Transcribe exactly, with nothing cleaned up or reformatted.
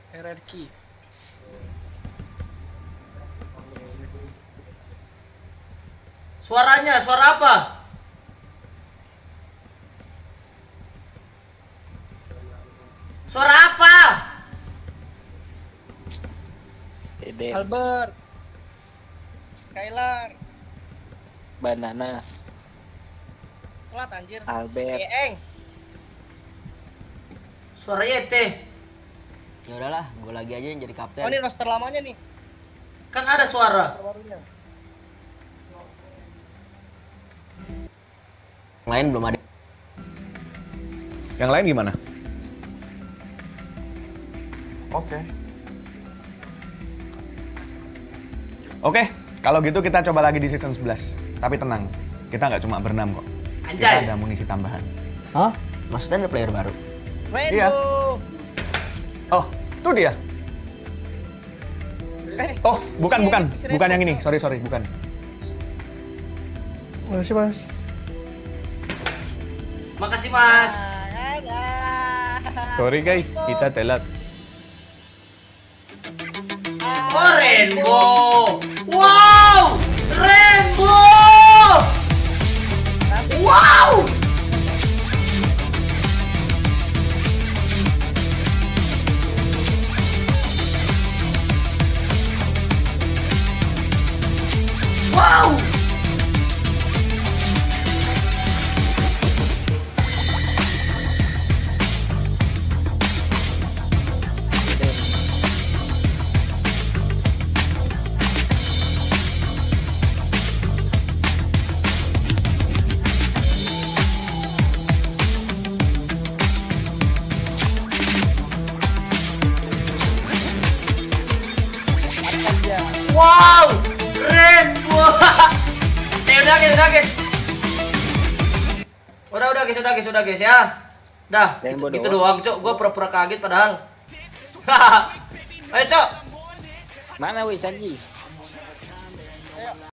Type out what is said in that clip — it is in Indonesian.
Hierarki. Suaranya, suara apa? Suara apa? Ede, Albert. Skylar. banana, Telat anjir. Albert. Eeng. Suara Yete. Ya udahlah, gue lagi aja yang jadi kapten. Oh ini roster lamanya nih. Kan ada suara. Barunya. Yang lain belum ada. Yang lain gimana? Oke. Oke, kalau gitu kita coba lagi di season sebelas. Tapi tenang, kita nggak cuma berenam kok. Kita Anjay. ada amunisi tambahan. Hah? Maksudnya ada player baru? Rainbow. Iya. Oh, tuh dia. Eh, Oh, bukan, bukan. si Bukan yang Rainbow. ini. Sorry, sorry, bukan. Makasih, Mas. Makasih Mas. Sorry guys, kita telat. Oh Rainbow. Wow, Rainbow. Wow. Wow. Wow, Rainbow. Eh udah guys, udah guys. Udah udah guys, udah guys, udah guys ya. Dah, Rainbow gitu, gitu doang. doang, Cok. Gua pura-pura kaget padahal. Ayo, Cok. Mana wis Sanji?